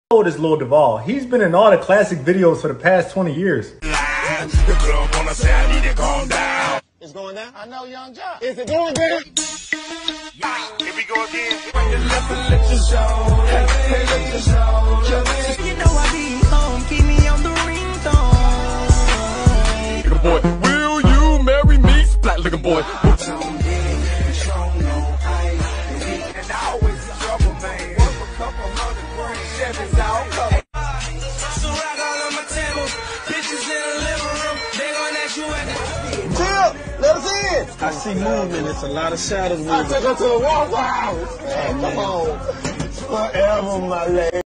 How old is Lil Duval? He's been in all the classic videos for the past 20 years. The club wanna say I need to calm down. It's going down? I know, Young Jock. Is it going down? Here we go again. You know I be home, keep me on the ringtone. Look boy, will you marry me? Splat looking boy. Let us in. I see movement. It's a lot of shadows moving. I took her to the wall. Wow. Come on. Forever, my lady.